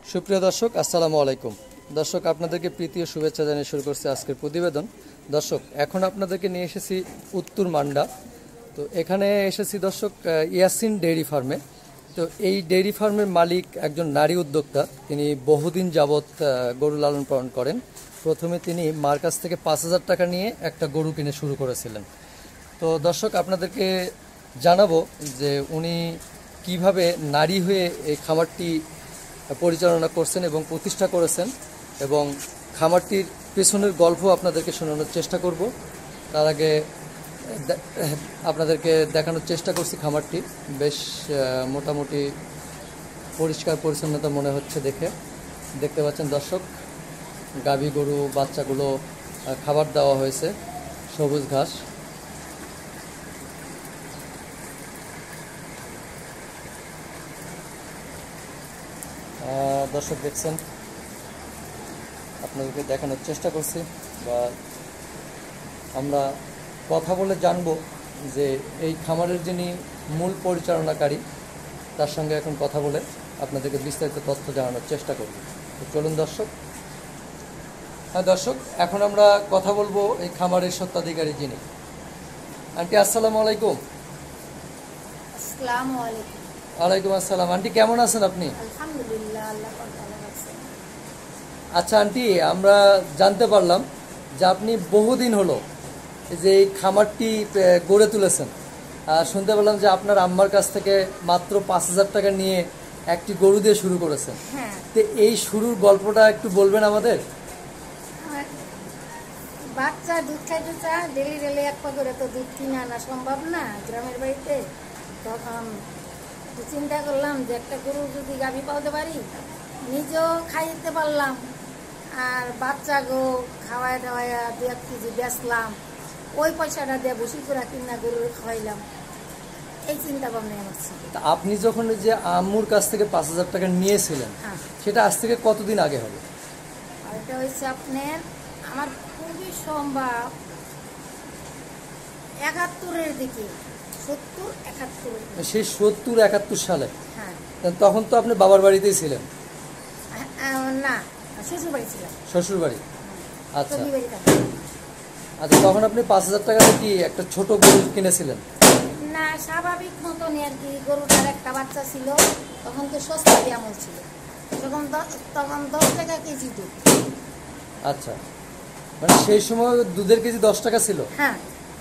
সুপ্রিয় দর্শক, আসসালামু আলাইকুম। দর্শক, আপনাদেরকে প্রীতি ও শুভেচ্ছা জানিয়ে শুরু করছি আজকের প্রতিবেদন। দর্শক, এখন আপনাদেরকে নিয়ে এসেছি উত্তর মান্ডা। তো এখানে এসেছি দর্শক ইয়াসিন ডেইরি ফার্মে। তো এই ডেইরি ফার্মের মালিক একজন নারী উদ্যোক্তা। তিনি বহুদিন যাবৎ গরু লালন পালন করেন। প্রথমে তিনি মার কাছ থেকে 5,000 টাকা নিয়ে একটা গরু কিনে শুরু করেছিলেন। তো দর্শক, আপনাদেরকে জানাবো যে উনি কিভাবে নারী হয়ে এই খামারটি পরিচালনা করছেন এবং প্রতিষ্ঠা করেছেন, এবং খামারটির পেছনের গল্প আপনাদেরকে শোনানোর চেষ্টা করব। তার আগে আপনাদেরকে দেখানোর চেষ্টা করছি খামারটি বেশ মোটামুটি পরিষ্কার পরিচ্ছন্নতা মনে হচ্ছে দেখতে পাচ্ছেন দর্শক, গাভী গরু বাচ্চাগুলো খাবার দেওয়া হয়েছে, সবুজ ঘাস। দর্শক দেখছেন, আপনাদেরকে দেখানোর চেষ্টা করছি, বা আমরা কথা বলে জানবো যে এই খামারের যিনি মূল পরিচালনাকারী, তার সঙ্গে এখন কথা বলে আপনাদেরকে বিস্তারিত তথ্য জানানোর চেষ্টা করব। তো চলুন দর্শক। হ্যাঁ দর্শক, এখন আমরা কথা বলবো এই খামারের স্বত্বাধিকারী যিনি। আন্টি, আসসালামু আলাইকুম। আসসালামু আলাইকুম। ওয়ালাইকুম আসসালাম। আন্টি, কেমন আছেন আপনি? আলহামদুলিল্লাহ, আল্লাহ পাক ভালো রাখছেন। আচ্ছা আন্টি, আমরা জানতে পারলাম যে আপনি বহুদিন হলো যে এই খামারটি গড়ে তুলেছেন। শুনতে পেলাম যে আপনার আম্মার কাছ থেকে মাত্র 5,000 টাকা নিয়ে একটি গরু দিয়ে শুরু করেছেন। হ্যাঁ, তো এই শুরুর গল্পটা একটু বলবেন আমাদের? আমার বাচ্চা দুধ খাইতে চায়, ডেলি ডেলি এক পা করে তো দুধ কিনে আনা সম্ভব না গ্রামের বাড়িতে। তখন চিন্তা করলাম যে একটা গরু যদি গাভী পালতে পারি, নিজেও খাইতে পারলাম, আর বাচ্চা গো খাওয়াই দাওয়াইয়া 2-1 কেজি বেচলাম, ওই পয়সাটা দিয়ে বসি করে কিনা গরু খাওয়াইলাম। এই চিন্তা ভাবনা আমার ছিল। তা আপনি যখন যে আম্মুর কাছ থেকে 5,000 টাকা নিয়েছিলেন, হ্যাঁ, সেটা আজ থেকে কতদিন আগে হবে? আর এটা হয়েছে আপনার, আমার খুবই সম্ভব 71-এর দিকে, 70-71। সেই 70-71 সালে? হ্যাঁ। তখন তো আপনি বাবার বাড়িতেই ছিলেন? না, শ্বশুর বাড়ি ছিলাম। শ্বশুর বাড়ি? আচ্ছা তবে বাড়ি থাকতাম। আচ্ছা, তখন আপনি 5,000 টাকাতে কি একটা ছোট গরু কিনেছিলেন? না, স্বাভাবিক মতনই আর কি। গরুটার একটা বাচ্চা ছিল, তখন তো সস্তা আমল ছিল, তখন 10 টাকা কেজি দুধ। আচ্ছা, মানে সেই সময় দুধের কেজি 10 টাকা ছিল? হ্যাঁ।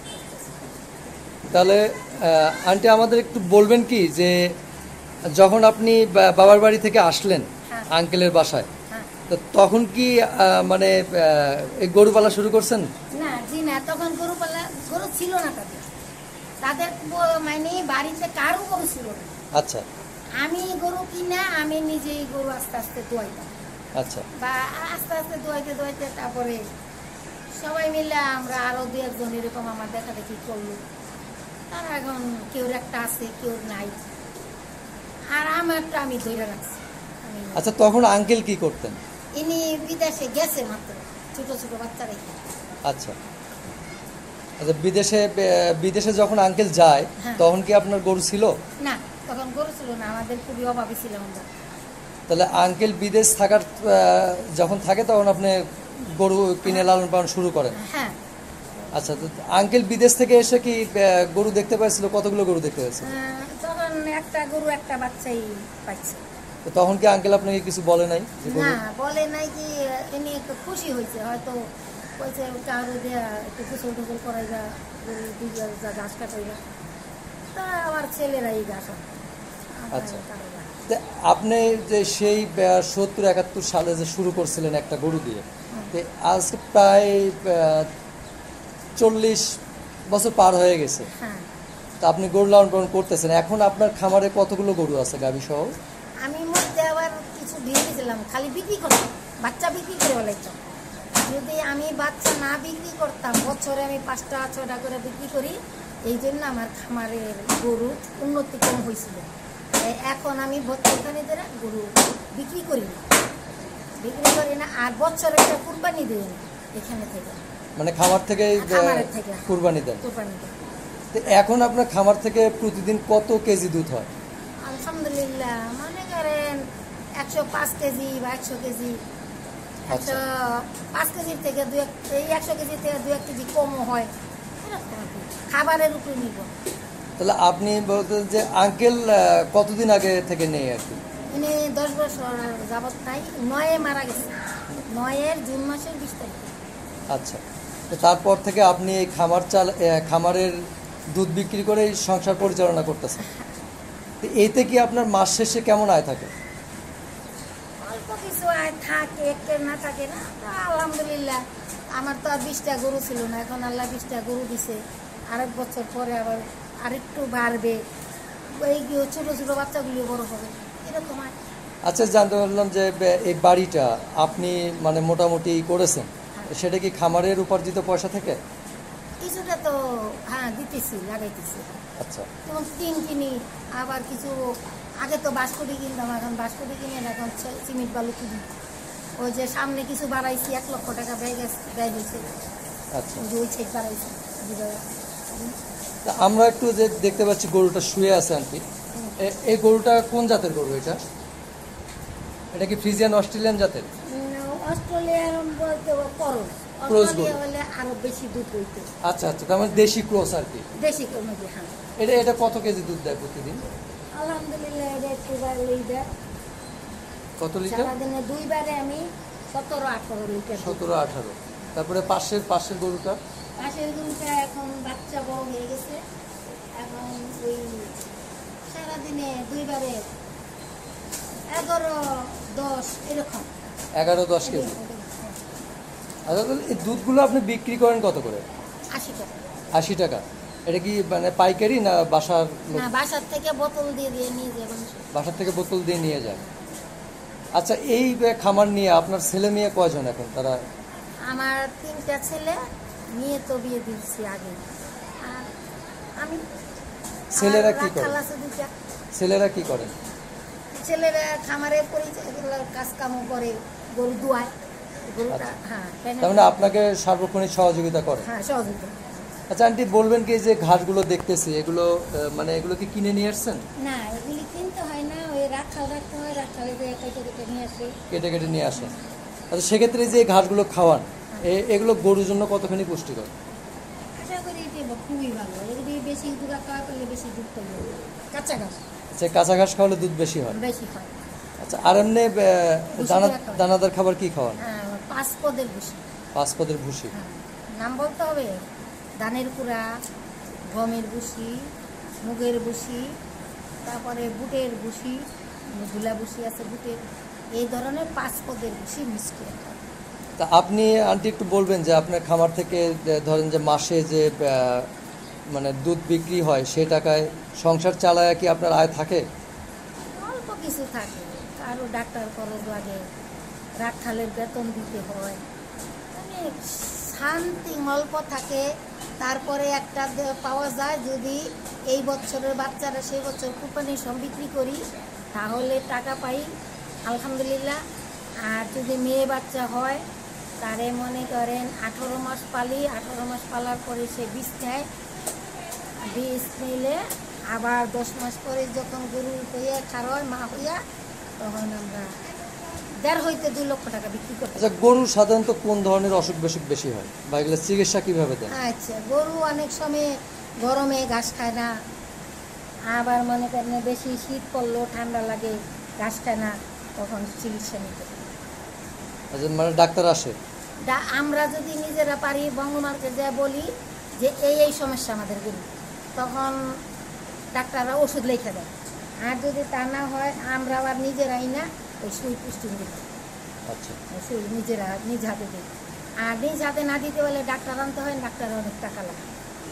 তাহলে আন্টি, আমাদের একটু বলবেন কি যে যখন আপনি বাবার বাড়ি থেকে আসলেন হ্যাঁ। আঙ্কেলের বাসায়, হ্যাঁ। তো তখন কি মানে এই গরু পালা শুরু করছেন? না, জি না, তখন গরু ছিল না তাদের। তাদের মানে বাড়িতে কারো গরু ছিল না। আচ্ছা। আমি গরু কিনা আমি নিজেই গরু আস্তে আস্তে দোয়াইতাম। আচ্ছা। বা আস্তে আস্তে দোয়াইতে তারপরে সবাই মিলে আমরা আরো 2-1 জন এরকম আমার দেখা দেখি করলো। তারা এখন কেউ একটা আছে, কেউ নাই, আর আমারটা আমি ধরে রাখছি। আচ্ছা, তখন আঙ্কেল কি করতেন? ইনি বিদেশে গেছে মাত্র, ছোট ছোট বাচ্চা রেখে। আচ্ছা আচ্ছা, বিদেশে যখন আঙ্কেল যায়, হ্যাঁ। তখন কি আপনার গরু ছিল? না, তখন গরু ছিল না, আমাদের খুবই অভাবী ছিল আমরা। তাহলে আঙ্কেল বিদেশ থাকার যখন থাকে তখন আপনি গরু কিনে লালন পালন শুরু করেন? হ্যাঁ। আচ্ছা, তো আঙ্কেল বিদেশ থেকে এসে কি গরু দেখতে পাইছিল? কতগুলো গরু দেখতে পাইছিল? তখন একটা গরু একটা বাচ্চাই পাইছে। তো তখন কি আঙ্কেল আপনাকে কিছু বলে নাই? না, বলে নাই কি, এমনি একটু খুশি হয়েছে হয়তো, কইছে কারো দেয়া একটু গোসল টোসল করাই যা, গরু দুইবার যা ঘাস কাটাইবা, তা আমার ছেলেরাই ঘাস। আচ্ছা, আপনি যে সেই 70-71 সালে যে শুরু করছিলেন একটা গরু দিয়ে, তো আজকে প্রায় 40 বছর পার হয়ে গেছে। হ্যাঁ। তা আপনি গরু লালন পালন করতেছেন। এখন আপনার খামারে কতগুলো গরু আছে গাভী সহ? আমি মধ্যে আবার কিছু দিয়ে দিয়েছিলাম, খালি বিক্রি করতাম, বাচ্চা বিক্রি করে বলাইতাম। যদি আমি বাচ্চা না বিক্রি করতাম, বছরে আমি 5টা-6টা করে বিক্রি করি, এই জন্য আমার খামারের গরু উন্নতি কম হয়েছিল। এখন আমি বছরখানি ধরে গরু বিক্রি করি না, আর বছরে একটা কুরবানি দিই না এখানে থেকে, মানে খামার থেকে কুরবানি দেন? তো এখন আপনার খামার থেকে প্রতিদিন কত কেজি দুধ হয়? আলহামদুলিল্লাহ, মনে করেন 105 কেজি বা 100 কেজি, আচ্ছা 105 কেজির থেকে এই 100 কেজি থেকে 2-1 কেজি কমও হয়, এরকম আর কি, খাবারের উপরে নির্ভর। তাহলে আপনি বলতেন যে আঙ্কেল কতদিন আগে থেকে নেই আর কি? ইনি 10 বছর যাবত নাই, 9-এ মারা গেছে, 9-এর জুন মাসের 20 তারিখে। আচ্ছা, তো তারপর থেকে আপনি এই খামারের দুধ বিক্রি করে সংসার পরিচালনা করতেছেন। তো এইতে কি আপনার মাস শেষে কেমন আয় থাকে? অল্প কিছু আয় থাকে, একটের না থাকে না, তা আলহামদুলিল্লাহ। আমার তো আর 20টা গরু ছিল না, এখন আল্লাহ 20টা গরু দিছে, আরেক বছর পরে আবার আরেকটু বাড়বে, এই ছোটো ছোটো বাচ্চাগুলি বড় হবে, এরকম আর। আচ্ছা, জানতে পারলাম যে এই বাড়িটা আপনি মানে মোটামুটি করেছেন, সেটা কি খামারের উপার্জিত পয়সা থেকে? কিছুটা তো হ্যাঁ দিতেছি, লাগাইতেছি। আচ্ছা যেমন টিন কিনি, আবার কিছু আগে তো বাঁশকুড়ি কিনতাম, এখন বাঁশকুড়ি কিনে না, এখন সিমেন্ট বালু কিনি। ওই যে সামনে কিছু বাড়াইছি, 1 লক্ষ টাকা ব্যয় হয়েছে, আচ্ছা। ওই যে ওই সাইড বাড়াইছি। তা আমরা একটু যে দেখতে পাচ্ছি গরুটা শুয়ে আছে আন্টি, এই গরুটা কোন জাতের গরু? এটা কি ফ্রিজিয়ান অস্ট্রেলিয়ান জাতের? অস্ট্রেলিয়ার বলতে করস, ক্রস গরু। অস্ট্রেলিয়া হলে আরো বেশি দুধ হইতে, আচ্ছা আচ্ছা, তার মানে দেশি ক্রস আর কি। দেশি কমে। হ্যাঁ, এটা কত কেজি দুধ দেয় প্রতিদিন? আলহামদুলিল্লাহ এটা একটু বাড়লেই দেয়। কত লিটার? সারাদিনে 2 বারে আমি 17-18 লিটার। 17-18। তারপরে পাশের গরুটা? পাশের গরুটা এখন বাচ্চা বড় হয়ে গেছে, এখন ওই সারাদিনে 2 বারে 11-10 এরকম। 11-10 কেজি। আচ্ছা, তাহলে এই দুধগুলো আপনি বিক্রি করেন কত করে? 80 টাকা। 80 টাকা। এটা কি মানে পাইকারি না বাসার লোক? না, বাসার থেকে বোতল দিয়ে নিয়ে যাবেন। বাসার থেকে বোতল দিয়ে নিয়ে যায়। আচ্ছা, এই খামার নিয়ে আপনার ছেলে মেয়ে কয়জন এখন? তারা? আমার 3টা ছেলে, মেয়ে তো বিয়ে দিচ্ছি আগে। আর আমি, ছেলেরা কি করে? খালা আছে 2টা। ছেলেরা কি করেন? ছেলেরা খামারে কাজ কামও করে, গরু দুয়ায়, গরুটা। হ্যাঁ, তার মানে আপনাকে সার্বক্ষণিক সহযোগিতা করে? হ্যাঁ, সহযোগিতা। আচ্ছা আন্টি, বলবেন কি যে ঘাসগুলো দেখতেছি, এগুলো মানে এগুলো কি কিনে নিয়ে আসছেন? না, এগুলি কিনতে হয় না, ওই রাখতে হয়, রাখালে কেটে নিয়ে আসে। কেটে নিয়ে আসেন। আচ্ছা, সেক্ষেত্রে যে ঘাসগুলো খাওয়ান, এগুলো গরুর জন্য কতখানি পুষ্টিকর? আশা করি এটা খুবই ভালো, এগুলি বেশি দুধ খাওয়া করলে বেশি দুধ পাবে, কাঁচা ঘাস আচ্ছা, কাঁচা ঘাস খাওয়ালে দুধ বেশি হয়? বেশি হয়। আচ্ছা, আর এমনি দানাদার খাবার কি খাওয়ান? 5 পদের ভুসি। 5 পদের ভুসি? হ্যাঁ, নাম বলতে হবে, ধানের কুড়া, গমের ভুসি, মুগের ভুসি, তারপরে বুটের ভুসি, ধুলা ভুসি আছে বুটের, এই ধরনের 5 পদের ভুসি মিশিয়ে। তা আপনি আন্টি একটু বলবেন যে আপনার খামার থেকে ধরেন যে মাসে যে মানে দুধ বিক্রি হয়, সে টাকায় সংসার চালায় কি আপনার আয় থাকে? অল্প কিছু থাকে, কারো ডাক্তার খরচ লাগে, রাখালের বেতন দিতে হয়, মানে শান্তি অল্প থাকে। তারপরে একটা পাওয়া যায়, যদি এই বছরের বাচ্চারা সেই বছর কুরবানির সব বিক্রি করি, তাহলে টাকা পাই আলহামদুলিল্লাহ। আর যদি মেয়ে বাচ্চা হয়, তারে মনে করেন 18 মাস পালি, 18 মাস পালার পরে সে বীজ নেয়, বীজ নিলে আবার 10 মাস পরে যখন গরু হইয়া খার হয়, মা হইয়া, তখন আমরা 1.5 হইতে 2 লক্ষ টাকা বিক্রি করতে। আচ্ছা, গরু সাধারণত কোন ধরনের অসুখ বিসুখ বেশি হয় বা এগুলো চিকিৎসা কিভাবে দেন? আচ্ছা, গরু অনেক সময় গরমে ঘাস খায় না, আবার মনে করেন বেশি শীত পড়লেও ঠান্ডা লাগে, ঘাস খায় না, তখন চিকিৎসা নিতে হয়। আচ্ছা, মানে ডাক্তার আসে? আমরা যদি নিজেরা পারি, বঙ্গমার্কে যা বলি যে এই সমস্যা আমাদের গরু, তখন ডাক্তাররা ওষুধ লিখে দেয়। আর যদি তা না হয়, আমরা আবার নিজেরাই না ওই সুই পুষ্টি দিই। আচ্ছা, সুই নিজেরা নিজ হাতে দিই, আর নিজ হাতে না দিতে বলে ডাক্তার আনতে হয়, ডাক্তারের অনেক টাকা লাগে।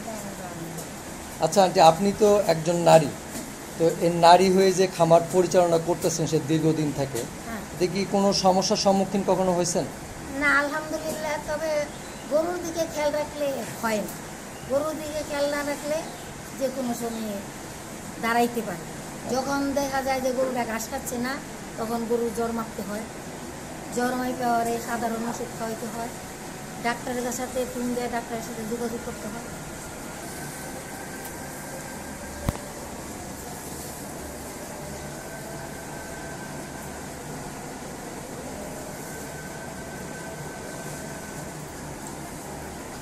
আচ্ছা আন্টি, আপনি তো একজন নারী, তো এই নারী হয়ে যে খামার পরিচালনা করতেছেন সে দীর্ঘদিন থেকে, হ্যাঁ, দেখি কোনো সমস্যার সম্মুখীন কখনো হয়েছেন? না আলহামদুলিল্লাহ, তবে গরুর দিকে খেয়াল রাখলে হয় না। গরুর দিকে খেয়াল না রাখলে যে কোনো সময়ে দাঁড়াইতে পারে। যখন দেখা যায় যে গরুটা ঘাস খাচ্ছে না, তখন গরুর জ্বর মাপতে হয়, জ্বর মাইপে পরে সাধারণ ওষুধ খাওয়াইতে হয়, ডাক্তারের সাথে ফোন দিয়ে ডাক্তারের সাথে যোগাযোগ করতে হয়।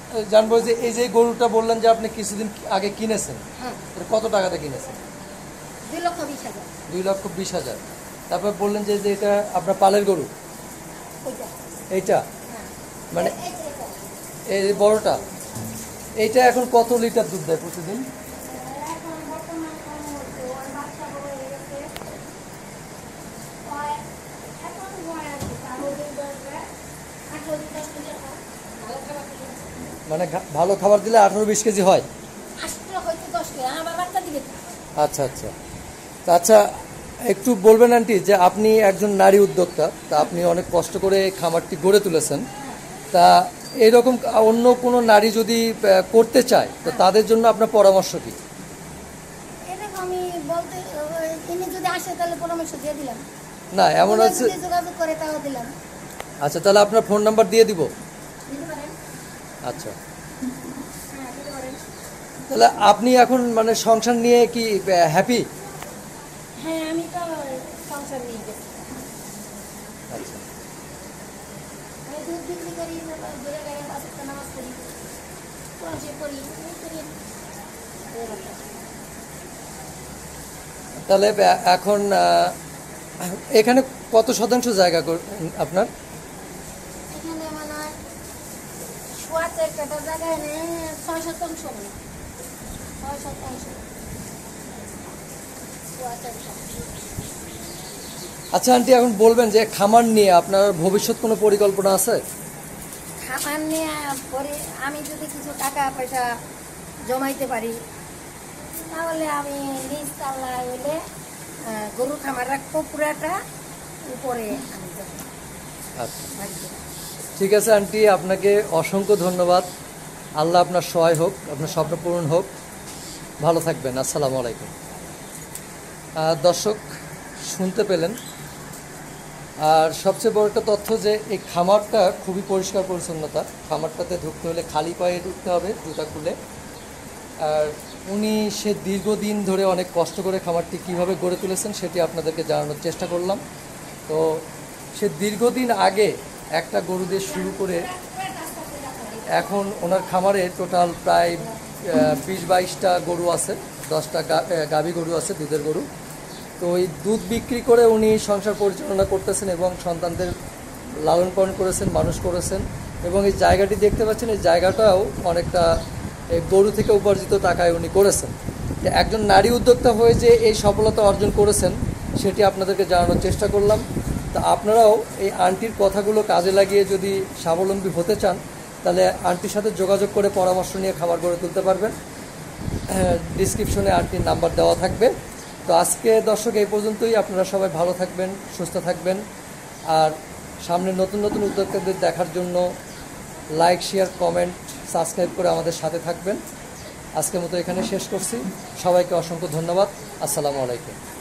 জানবো যে এই যে গরুটা বললেন যে আপনি কিছুদিন আগে কিনেছেন, হ্যাঁ, এটা কত টাকাতে কিনেছেন? 2,20,000 2,20,000। তারপর বললেন যে যে এটা আপনার পালের গরু, ওইটা। এইটা হ্যাঁ, মানে এটা। এই বড়টা, এইটা এখন কত লিটার দুধ দেয় প্রতিদিন? এখন বর্তমান কম হচ্ছে, ওর বাচ্চা বড় হয়ে গেছে। ওই এখন হয় আর কি, তার ওদের বয়সে 18-20 লিটার হয়। ভালো খাবার দিলে মানে ভালো খাবার দিলে 18-20 কেজি হয়। আসলে হয়তো 10 কেজি, আমার বাচ্চা দিবে তো। আচ্ছা আচ্ছা। তা আচ্ছা, একটু বলবেন আন্টি যে আপনি একজন নারী উদ্যোক্তা, তা আপনি অনেক কষ্ট করে এই খামারটি গড়ে তুলেছেন, তা এইরকম অন্য কোনো নারী যদি করতে চায় তো তাদের জন্য আপনার পরামর্শ কি? এরকম আমি বলতে, তিনি যদি আসে তাহলে পরামর্শ দিয়ে দিলাম। না এমন উনি আছে। যদি যোগাযোগ করে তাও দিলাম। আচ্ছা, তাহলে আপনার ফোন নাম্বার দিয়ে দিব। দিতে পারেন? আচ্ছা, হ্যাঁ, দিতে পারেন। তাহলে আপনি এখন মানে সংসার নিয়ে কি হ্যাপি? হ্যাঁ, আমি তো সংসার নিয়ে গেছি। আচ্ছা, আমি দুধ বিক্রি করি, দূরে গায়ে 5 ওয়াক্ত নামাজ পড়ি, কোরআন শরীফ পড়ি, এই করি। তাহলে এখন এখানে কত শতাংশ জায়গা আপনার? এখানে মানে 4 কাটা জায়গায় নেই, 6 শতাংশ মানে 6 শতাংশ। 4 আচ্ছা আন্টি, এখন বলবেন যে খামার নিয়ে আপনার ভবিষ্যৎ কোনো পরিকল্পনা আছে? খামার নিয়ে পরে আমি যদি কিছু টাকা পয়সা জমাইতে পারি তাহলে আমি নিজ তাল্লায় হলে গরুর খামার রাখবো পুরাটা, উপরে আমি যাবো আচ্ছা, বাড়িতে। ঠিক আছে আন্টি, আপনাকে অসংখ্য ধন্যবাদ। আল্লাহ আপনার সহায় হোক, আপনার স্বপ্ন পূরণ হোক। ভালো থাকবেন। আসসালামু আলাইকুম। দর্শক শুনতে পেলেন। আর সবচেয়ে বড় একটা তথ্য যে এই খামারটা খুবই পরিষ্কার পরিচ্ছন্নতা। খামারটাতে ঢুকতে হলে খালি পায়ে ঢুকতে হবে, জুতা খুলে। আর উনি সে দীর্ঘদিন ধরে অনেক কষ্ট করে খামারটি কীভাবে গড়ে তুলেছেন সেটি আপনাদেরকে জানানোর চেষ্টা করলাম। তো সে দীর্ঘদিন আগে একটা গরু দিয়ে শুরু করে এখন ওনার খামারে টোটাল প্রায় 20-22টা গরু আছে, 10টা গাভী গরু আছে, দুধের গরু। তো ওই দুধ বিক্রি করে উনি সংসার পরিচালনা করতেছেন এবং সন্তানদের লালন পালন করেছেন, মানুষ করেছেন। এবং এই জায়গাটি দেখতে পাচ্ছেন, এই জায়গাটাও অনেকটা এই গরু থেকে উপার্জিত টাকায় উনি করেছেন। একজন নারী উদ্যোক্তা হয়ে যে এই সফলতা অর্জন করেছেন সেটি আপনাদেরকে জানানোর চেষ্টা করলাম। তা আপনারাও এই আন্টির কথাগুলো কাজে লাগিয়ে যদি স্বাবলম্বী হতে চান তাহলে আন্টির সাথে যোগাযোগ করে পরামর্শ নিয়ে খামার গড়ে তুলতে পারবেন। ডিসক্রিপশনে আন্টির নাম্বার দেওয়া থাকবে। তো আজকে দর্শক এই পর্যন্তই। আপনারা সবাই ভালো থাকবেন, সুস্থ থাকবেন। আর সামনে নতুন নতুন উদ্যোক্তাদের দেখার জন্য লাইক, শেয়ার, কমেন্ট, সাবস্ক্রাইব করে আমাদের সাথে থাকবেন। আজকের মতো এখানে শেষ করছি। সবাইকে অসংখ্য ধন্যবাদ। আসসালামু আলাইকুম।